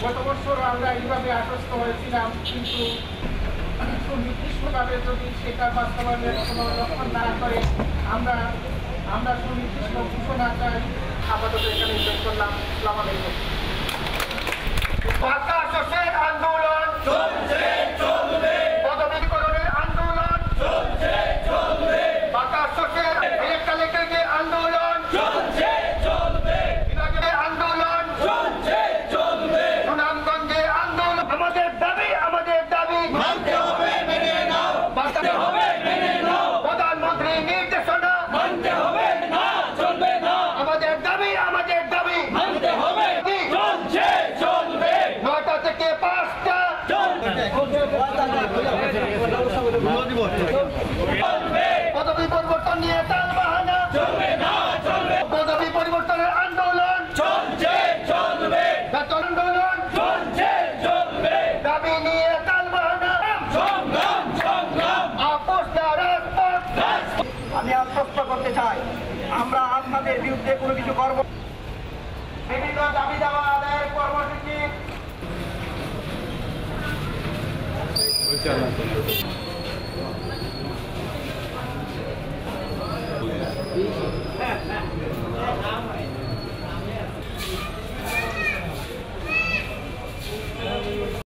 গত বছর আমরা এইভাবে আশ্বস্ত হয়েছিলাম, কিন্তু সুনির্দিষ্টভাবে যদি সেটা বাস্তবায়নের কোনো লক্ষণ না করে আমরা সুনির্দিষ্ট ঘোষণা চাই। আপাতত এখানে শেষ করলাম। আসসালামু আলাইকুম। আন্দোলন চলছে চলবে, পদবীকরণের আন্দোলন চলছে চলবে, বাতাসের ইলেকট্রিকের আন্দোলন চলছে চলবে, বিভাগের আন্দোলন চলছে চলবে, সুনামগঞ্জের আন্দোলন। আমাদের দাবি মানতে হবে, মেনে নাও, মানতে হবে, মেনে নাও। প্রধানমন্ত্রী নির্দেশনা মানতে হবে, না চলবে না। আমাদের দাবি মানতে হবে, চলছে চলবে। 9টা থেকে 5টা পদবী পরিবর্তন নিয়ে টালবাহানা চলবে না, চলবে। পদবী পরিবর্তনের আন্দোলন চলছে চলবে, বেতন আন্দোলন চলছে চলবে, দাবি নিয়ে টালবাহানা সংগ্রাম আপোষ না রাজপথ। আমি আশ্বস্ত করতে চাই, আমরা আপনাদের বিরুদ্ধে কোনো কিছু করব। বিভিন্ন দাবি দাওয়া আদায়ের কর্মসূচি